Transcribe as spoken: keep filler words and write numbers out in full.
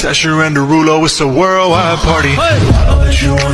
Dasher and Derulo, it's a worldwide party. I'll let you